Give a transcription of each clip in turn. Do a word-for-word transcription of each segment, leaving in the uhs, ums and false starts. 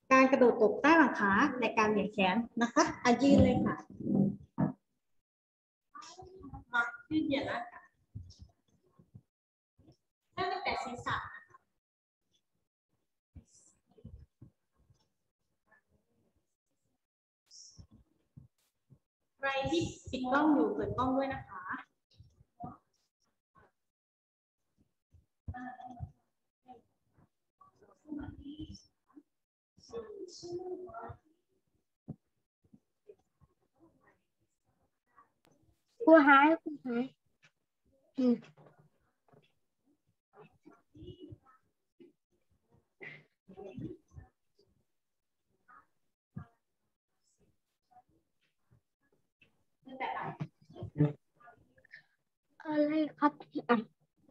การกระโดดตบใต้หลังขาในการเหยียดแขนนะคะอ่ะยืนเลยค่ะมายืดเหยียดร่างกายตั้งแต่ศีรษะใครที่ปิดกล้องอยู่เปิดกล้องด้วยนะคะครูหายครูหายอืมอะไรครับอ่ะ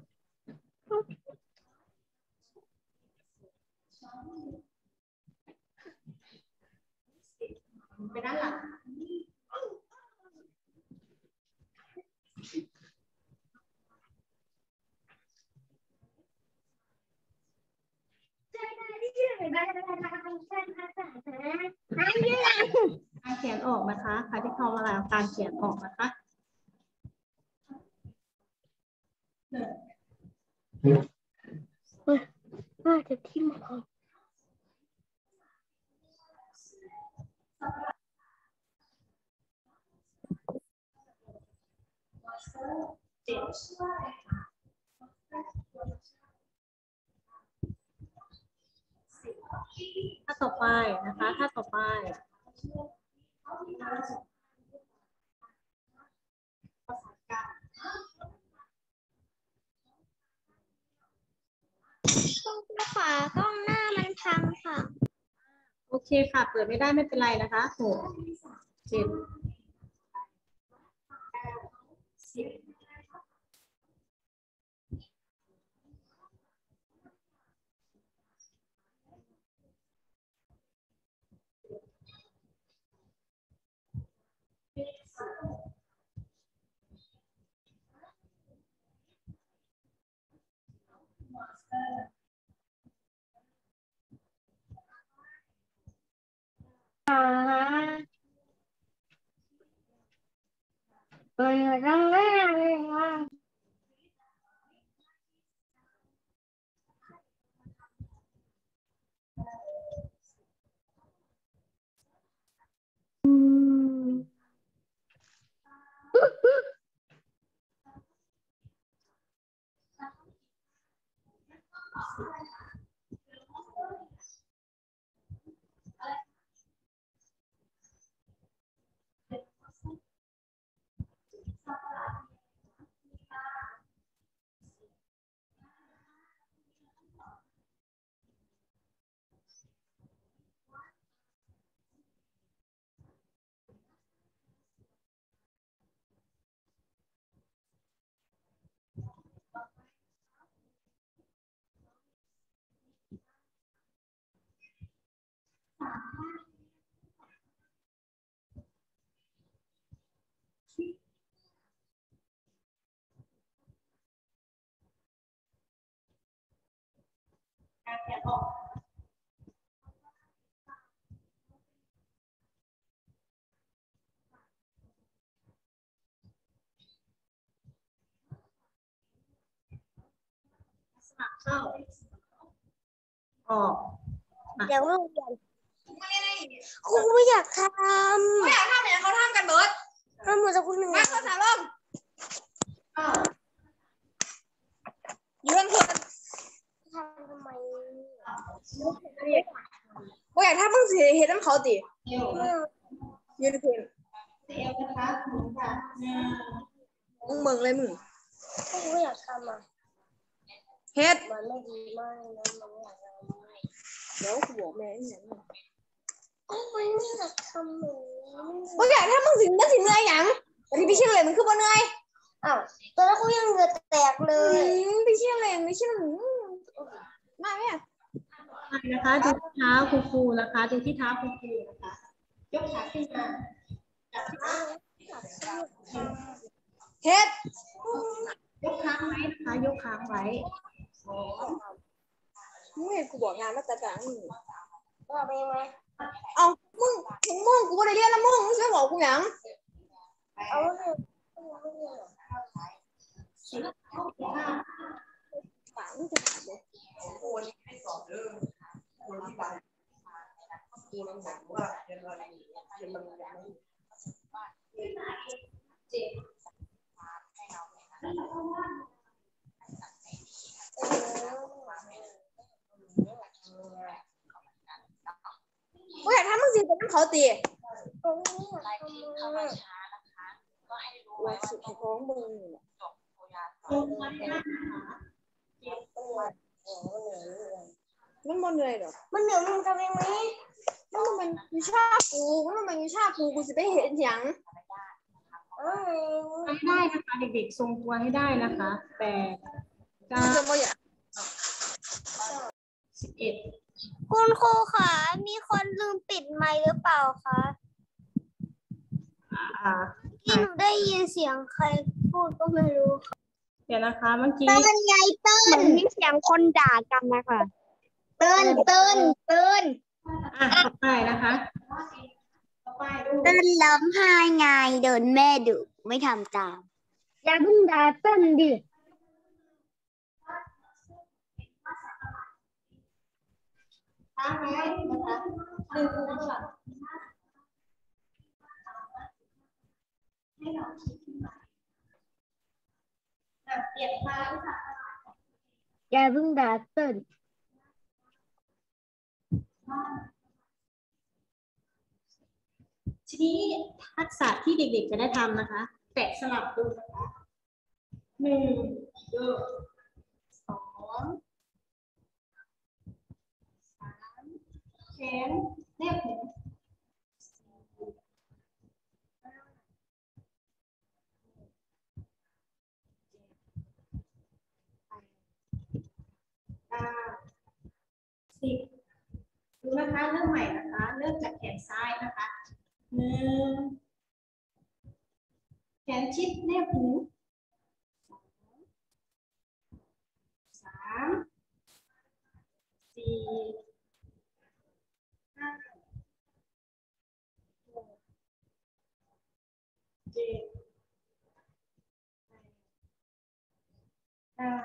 ไปด้านหลังการเขียนออกนะคะใครที่เข้ามาแล้วการเขียนออกนะคะน่าจะทิ่มคอถ้าต่อไปนะคะถ้าต่อไปขวากล้องหน้ามันพังค่ะโอเคค่ะเปิดไม่ได้ไม่เป็นไรนะคะหกเจ็ดสิบเปิดกล้องหน้าเลยค่ะอืมการเขียนออกเข้าออกเดี๋ยวเราเรียนครูไม่อยากทำไม่อยากทำเนี่ยเขาทำกันเบิร์ดทำหมดจะคุณหนึ่งมาเขาสาลงยืนเพื่อนทำทำไมไม่อยากทำมึงสิเห็นน้ำเขาติยืนเพื่อนมึงเมืองเลยมึงไม่อยากทำอ่ะเฮ็ดมันไม่ดีมากนะมันไม่อยากทำเดี๋ยวกูบอกแม่อย่างนี้โอ้ยไม่อยากทำหนูไม่อยากทำมึงสิมึงสิเหนื่อยอย่างที่พี่เชื่อเลยมันคือบ่เหนื่อยอ้าวตอนนั้นกูยังเหงื่อแตกเลยพี่เชื่อเลยพี่เชื่อมาไหมอ่ะนะคะดูที่เท้าครูครูนะคะดูที่เท้าครูครูนะคะยกขาขึ้นมาเฮ็ดยกค้างไว้นะคะยกค้างไว้มึงเห็นกูบอกงานมาตรการนี่ก็ไปไหมเอามึงมึงกูไม่ได้เรียนแล้วมึงมึงช่วยบอกกูยังเอาเนี่ยปากมึงจะขาดเลยโอ้ยให้สอบเด้อคนที่บ้านกูนั่งบอกว่าเรียนอะไรเรียนมันยังเจ็บกูอยากทำมึงสิเป็นน้ำเขาตีตรงนี้อะไรที่เข้ามาช้านะคะก็ให้รู้ไว้ว่าต้องท้องมึงจบโอยามันมันเหนื่อยเหรอมันเหนื่อยมึงทำเองไหมมันมันวิชากูมันมันวิชากูกูจะไปเห็นอย่างทำได้นะคะเด็กๆทรงตัวให้ได้นะคะแปดเก้าสิบเอ็ดคุณครูคะมีคนลืมปิดไมค์หรือเปล่าคะอ่าที่หนูได้ยินเสียงใครพูดก็ไม่รู้ค่ะเดี๋ยวนะคะเมื่อกี้เติ้นไงเติ้นเหมือนมีเสียงคนด่ากันนะคะเติ้นเติ้นเติ้นอ่ะต่อไปนะคะเติ้นร้องไห้ไงโดนแม่ดุไม่ทำตามอย่าเพิ่งด่าเติ้นดิค้างไว้นะคะหนึ่งข้างหลังให้เราคิดขึ้นมาเปลี่ยนภาพค่ะอย่าเพิ่งด่าเติ้นทีนี้ทักษะที่เด็กๆจะได้ทำนะคะแตะสลับดูนะคะหนึ่งสองสามแขนแนบหูสิบดูนะคะเริ่มใหม่นะคะเริ่มจากแขนซ้ายนะคะหนึ่งแขนชิดแนบหูสามสี่ห้าหกเจ็ดแปดเก้า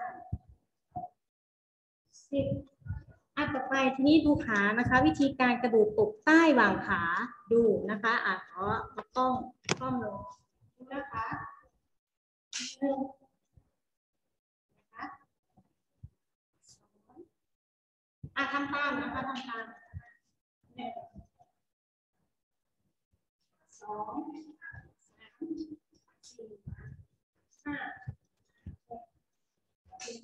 สิบอ่ะต่อไปทีนี้ดูขานะคะวิธีการกระโดดตบใต้หว่างขาดูนะคะอ่ะขอเอากล้องกล้องลงดูนะคะหนึ่งนะคะสองอ่ะทำตามนะคะทำตามหนึ่งสองสามสี่ห้าหกเจ็ด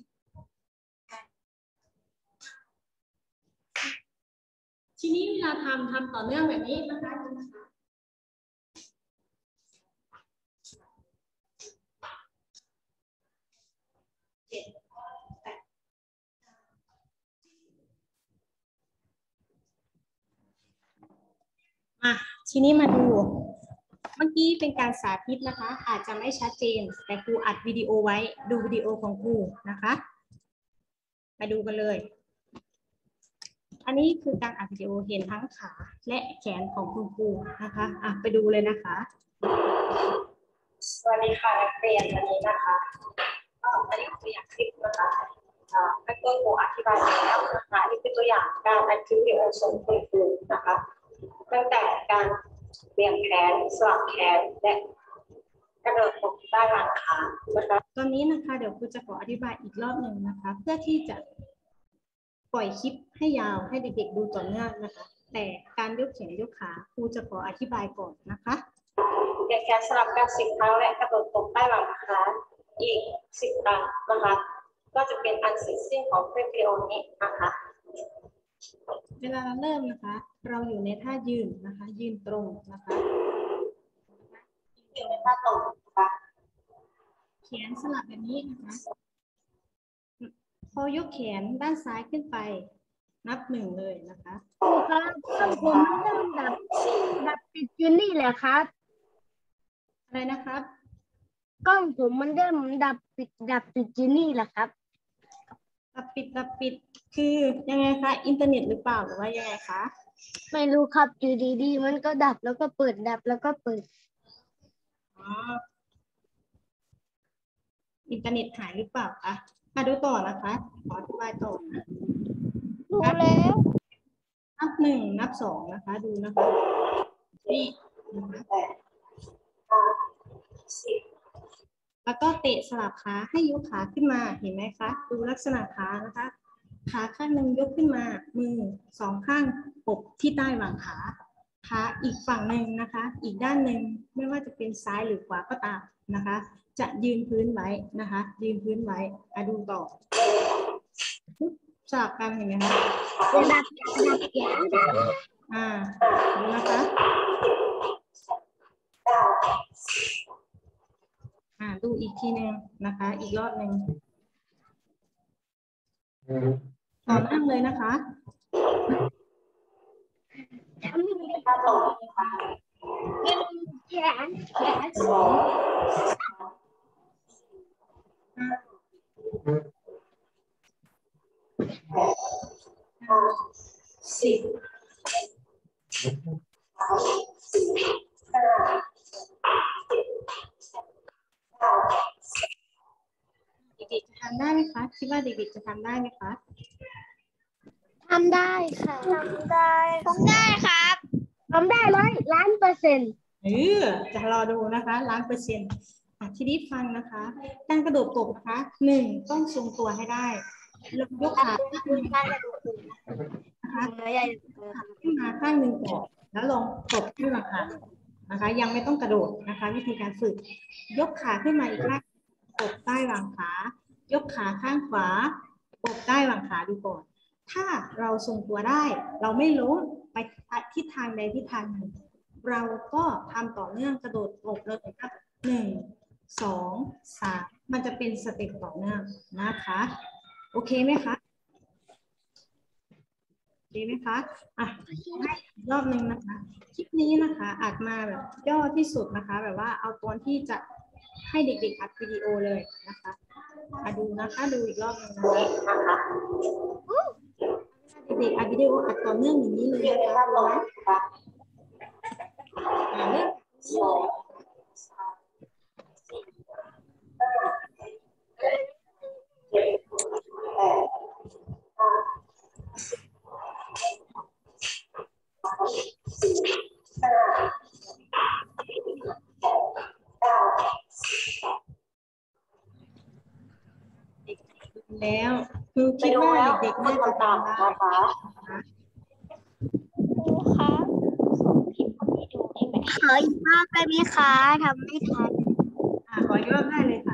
ทีนี้เวลาทำทำต่อเนื่องแบบนี้นะคะดูนะคะเจ็ดแปดอ่ะทีนี้มาดูเมื่อกี้เป็นการสาธิตนะคะอาจจะไม่ชัดเจนแต่ครูอัดวิดีโอไว้ดูวิดีโอของครูนะคะไปดูกันเลยอันนี้คือการอัดวิดีโอเห็นทั้งขาและแขนของคุณครูนะคะอ่ะไปดูเลยนะคะสวัสดีค่ะนักเรียนวันนี้นะคะก็อันนี้ตัวอย่างคลิปนะคะอ่านักเรียนครูอธิบายแล้วนะคะนี่คือตัวอย่างการอัดคลิปวิดีโอส่งคุณครูนะคะตั้งแต่การเบี่ยงแขนสลับแขนและกระโดดตบใต้หลังขานะคะตอนนี้นะคะเดี๋ยวครูจะขออธิบายอีกรอบหนึ่งนะคะเพื่อที่จะปล่อยคลิปให้ยาวให้เด็กๆดูต่อเนื่องนะคะแต่การยกแขนยกขาครูจะขออธิบายก่อนนะคะเบี่ยงแขนสลับกันสิบครั้งและกระโดดตบใต้หลังขาอีกสิบครั้งนะคะก็จะเป็นอันเสร็จสิ้นของคลิปวิดีโอนี้นะคะเวลาเราเริ่มนะคะเราอยู่ในท่ายืนนะคะยืนตรงนะคะยืนในท่าตรงนะคะแขนสลับแบบนี้นะคะพอยกแขนด้านซ้ายขึ้นไปนับหนึ่งเลยนะคะครูครับกล้องผมมันเริ่มดับดับติดอยู่นี่แหละครับอะไรนะครับกล้องผมมันเริ่มดับปิดดับติดอยู่นี่แหละครับดับปิดดับปิดคือยังไงคะอินเทอร์เน็ตหรือเปล่าหรือว่ายังไงคะไม่รู้ครับอยู่ดีๆมันก็ดับแล้วก็เปิดดับแล้วก็เปิดอ๋ออินเทอร์เน็ตหายหรือเปล่าคะมาดูต่อนะคะขออธิบายต่อนะรู้แล้วนับหนึ่งนับสองนะคะดูนะคะนี่นะคะแล้วก็เตะสลับขาให้ยกขาขึ้นมาเห็นไหมคะดูลักษณะขานะคะขาข้างหนึ่งยกขึ้นมามือสองข้างปกที่ใต้หว่างขาขาอีกฝั่งหนึ่งนะคะ อีกด้านหนึ่งไม่ว่าจะเป็นซ้ายหรือขวาก็ตามนะคะ จะยืนพื้นไว้นะคะ ยืนพื้นไว้อ่ะดูต่อสลับกันเห็นไหมคะดับดับยาอ่าดูนะคะอ่าดูอีกทีหนึ่งนะคะ อีกรอบหนึ่งต่อเนื่องเลยนะคะทำให้มันต่อแขนแขนสองห้าสิบเด็กๆจะทำได้ไหมคะคิดว่าเด็กๆจะทำได้ไหมคะทำได้ค่ะทำได้ทำได้ครับทำได้ร้อยล้านเปอร์เซ็นต์เออจะรอดูนะคะล้านเปอร์เซ็นต์อ่ะทีนี้ฟังนะคะการกระโดดตบนะคะหนึ่งต้องทรงตัวให้ได้แล้วยกขาข้างหนึ่งนะคะขึ้นมาข้างหนึ่งก่อนแล้วลงตบขึ้นมาค่ะนะคะ ยังไม่ต้องกระโดดนะคะ วิธีการฝึก ยกขาขึ้นมาอีกข้างตบใต้หว่างขายกขาข้างขวาตบใต้หว่างขาดูก่อนถ้าเราทรงตัวได้ เราไม่ล้มไปทิศทางใดทิศทางหนึ่งเราก็ทำต่อเนื่องกระโดดตบเลยครับหนึ่งสองสามมันจะเป็นสเต็ปต่อเนื่องนะคะโอเคไหมคะโอเคไหมคะอ่ะให้อีกรอบหนึ่งนะคะคลิปนี้นะคะอาจมาแบบย่อที่สุดนะคะ แบบว่าเอาตัวที่จะให้เด็กๆอัดวิดีโอเลยนะคะมาดูนะคะดูอีกรอบหนึ่งนะคะเด็กๆอัดวิดีโออัดต่อเนื่องอย่างนี้เลยนะคะดูไหมอ่าเริ่มแล้วคือคิดว่าเด็กๆน่าจะทำได้นะคะครูคะส่งคลิปให้ดูได้ไหมขออีกรอบได้ไหมคะทำไม่ทันอ่าขออีกรอบได้เลย